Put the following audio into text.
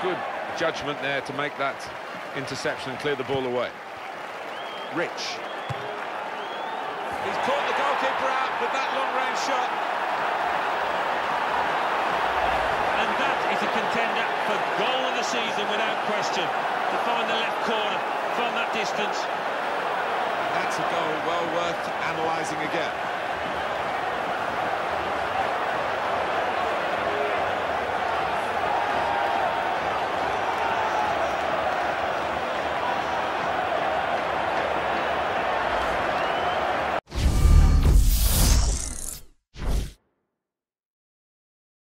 good judgment there to make that interception and clear the ball away. Rich. He's caught the goalkeeper out with that long-range shot. And that is a contender for goal of the season without question. To find the left corner from that distance. That's a goal well worth analysing again.